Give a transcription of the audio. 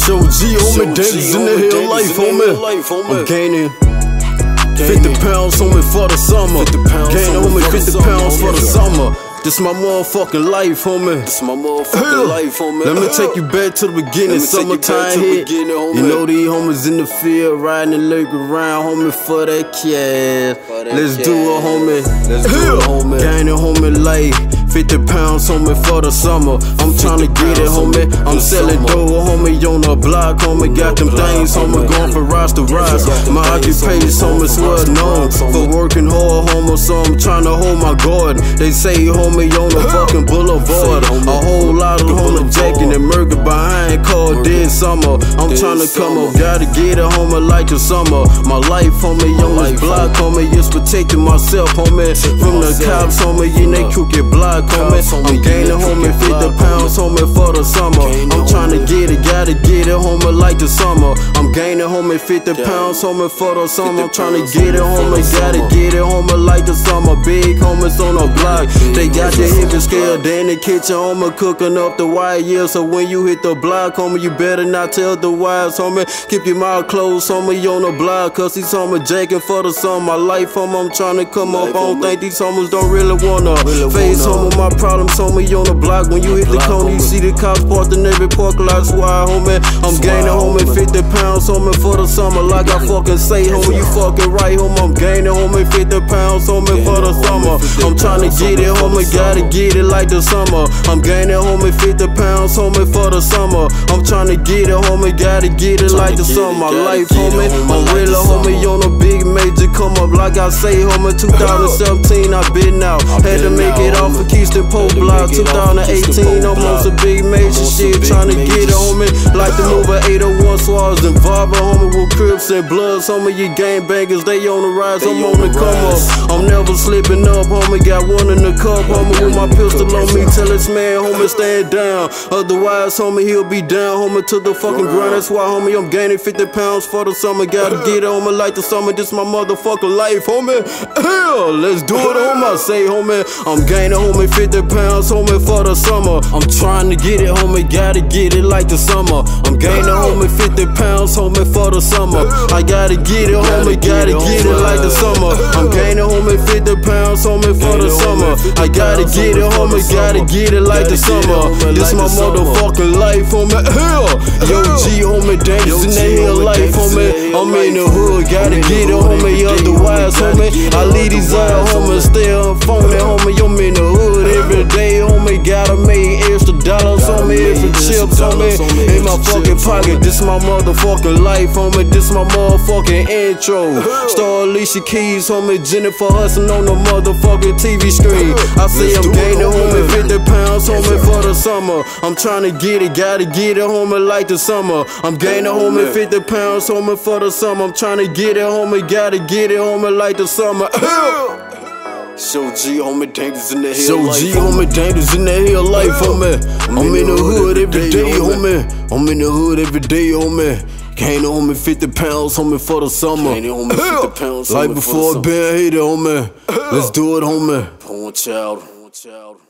Show G, homie, dangerous in the hill life, homie. I'm gaining 50 pounds, homie, for the summer. Gaining, homie, 50 pounds for the summer. This my motherfucking life, homie. This my motherfucking life, homie. Let me take you back to the beginning. Summertime hit. You know these homies in the field riding and lurking around, homie, for that cash. Let's do it, homie. Let's do it, homie. Gaining, homie, life. 50 pounds, homie, for the summer. I'm tryna get it, homie. I'm selling dough, homie, on the block, homie. Got them things, homie, going from rise to rise. My occupation, homie's well known for working hard, homie, so I'm tryna hold my guard. They say, homie, on the fucking boulevard. A whole lot of homie jacking and murder behind called dead summer. I'm tryna come up, gotta get it, homie, like the summer. My life, homie, on this block, homie, is protecting myself, homie, from the cops, homie, in they crooked block. I'm gaining, homie, 50 pounds, homie, for the summer. I'm tryna get it, gotta get it, homie, like the summer. I'm gaining, homie, 50 pounds, homie, for the summer. I'm tryna get it, homie, gotta get it, homie, like the summer. Big homies on the block, they got the heavy scale. They in the kitchen, homie, cooking up the wire, yeah. So when you hit the block, homie, you better not tell the wives, homie. Keep your mouth closed, homie, on the block, cause these homies jacking for the summer. My life, homie, I'm tryna come up. I don't think these homies don't really wanna face, homie, my problems, homie, on the block. When you hit the corner, you see the cops parked in every park lot. That's why, homie, I'm gaining, homie, 50 pounds, homie, for the summer. Like I fucking say, homie, you fucking right, homie. I'm gaining, homie, 50 pounds, homie, for the summer. I'm tryna get it, homie, gotta get it like the summer. I'm gaining, homie, 50 pounds, homie, for the summer. I'm tryna get it, homie, gotta get it like the summer. My life, homie, I'm really, homie, on a big major come up. Like I say, homie, 2017, I been out. Had to make it off of Keystone Post Block. 2018, almost a big major shit. Tryna get it, homie, like the mover 801 Swallows and Barber, homie, with Crips and Bloods. Some of you gang bangers, they on the rise, I'm on the come up. I'm never slipping up, homie, got one in the cup, homie, with my pistol on me. Tell this man, homie, stand down. Otherwise, homie, he'll be down, homie, to the fucking ground. That's why, homie, I'm gaining 50 pounds for the summer. Gotta get it, homie, like the summer. This my motherfucking life, homie. Hell, let's do it, homie. I say, homie, I'm gaining, homie, 50 pounds, homie, for the summer. I'm trying to get it, homie, gotta get it like the summer. I'm gaining, homie, 50 pounds, homie, for the summer. I gotta get it, homie, gotta get it like the summer. I'm gaining, homie, 50 pounds, homie, for the summer. I gotta get it, homie, gotta get it like the summer. This my motherfucking life, homie. Hell, yo G, homie, dangerous in the hill life, homie. I'm in the hood, gotta get it, homie. Otherwise, homie, I leave these other homies stay on phony, homie. I'm in the hood every day, homie. Gotta make extra dollars on me, extra chips on me in my fucking pocket. This my motherfucking life, homie. This my motherfucking intro. Star Alicia Keys, homie. Jennifer Hudson on the motherfucking TV screen. I say I'm gaining, homie, 50 pounds, homie, for the summer. I'm tryna get it, gotta get it, homie, like the summer. I'm gaining, homie, 50 pounds, homie, for the summer. I'm tryna get it, homie, gotta get it, homie, like the summer. Show G, homie, dangerous in the hill life. Show G, homie, dangerous in the hill life, homie. I'm in the hood every day, homie. I'm in the hood every day, homie. Gaining, homie, 50 pounds, homie, for the summer. Gaining, homie, 50 pounds, like before I been hated, homie. Let's do it, homie. Porn child.